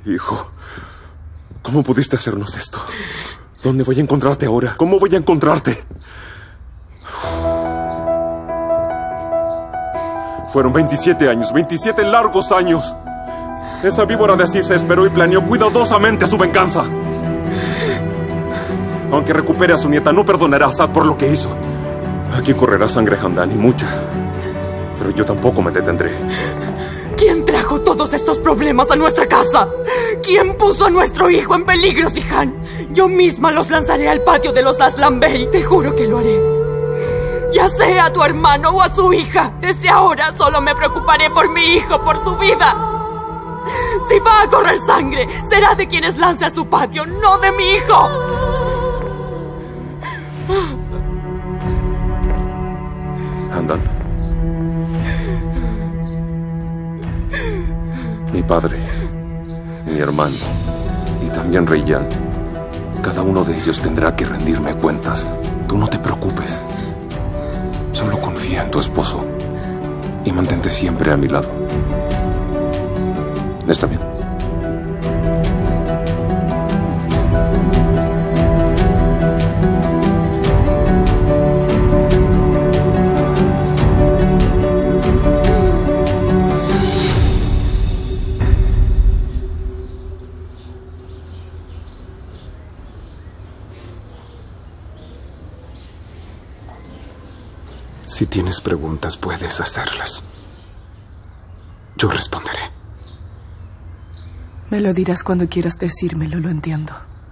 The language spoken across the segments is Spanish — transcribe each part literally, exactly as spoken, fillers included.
Hijo, ¿cómo pudiste hacernos esto? ¿Dónde voy a encontrarte ahora? ¿Cómo voy a encontrarte? Fueron veintisiete años, veintisiete largos años. Esa víbora de Aziz esperó y planeó cuidadosamente su venganza. Aunque recupere a su nieta, no perdonará a Assad por lo que hizo. Aquí correrá sangre, Hamdan, y mucha. Pero yo tampoco me detendré. ¿Quién trajo todos estos problemas a nuestra casa? ¿Quién puso a nuestro hijo en peligro, Zihan? Yo misma los lanzaré al patio de los Aslan Bey. Te juro que lo haré. Ya sea a tu hermano o a su hija. Desde ahora solo me preocuparé por mi hijo, por su vida. Si va a correr sangre, será de quienes lance a su patio, no de mi hijo. Hamdan. Mi padre, mi hermano y también Reyyan. Cada uno de ellos tendrá que rendirme cuentas. Tú no te preocupes. Solo confía en tu esposo y mantente siempre a mi lado. ¿Está bien? Si tienes preguntas, puedes hacerlas. Yo responderé. Me lo dirás cuando quieras decírmelo, lo entiendo.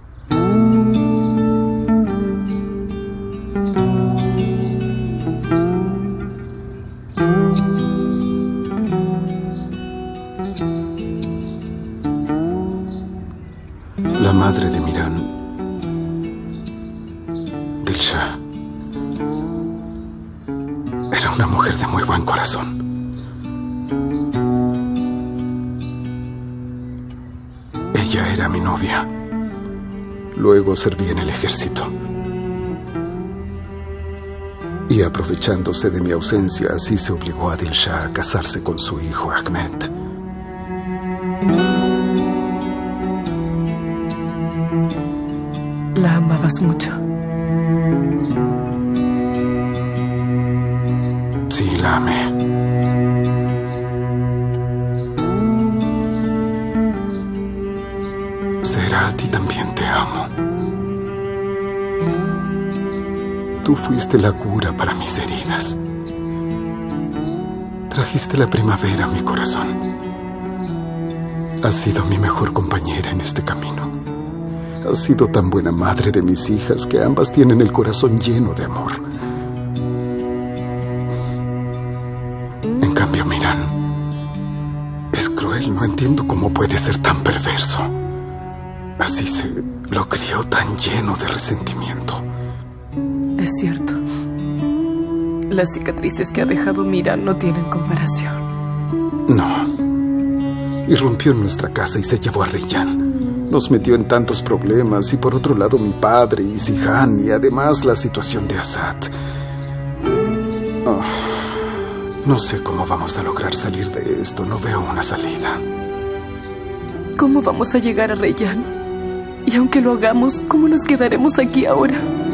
La madre de Miran, Dilshah, era una mujer de muy buen corazón. Ella era mi novia. Luego serví en el ejército. Y aprovechándose de mi ausencia, así se obligó a Dilshah a casarse con su hijo Ahmed. La amabas mucho. Sí, la amé. Será, a ti también te amo. Tú fuiste la cura para mis heridas. Trajiste la primavera a mi corazón. Has sido mi mejor compañera en este camino. Has sido tan buena madre de mis hijas que ambas tienen el corazón lleno de amor. En cambio, Miran es cruel. No entiendo cómo puede ser tan perverso. Así se lo crió tan lleno de resentimiento. Es cierto. Las cicatrices que ha dejado Miran no tienen comparación. No. Irrumpió en nuestra casa y se llevó a Reyyan. Nos metió en tantos problemas. Y por otro lado mi padre y Zihan. Y además la situación de Assad. Oh, no sé cómo vamos a lograr salir de esto. No veo una salida. ¿Cómo vamos a llegar a Reyyan? Y aunque lo hagamos, ¿cómo nos quedaremos aquí ahora?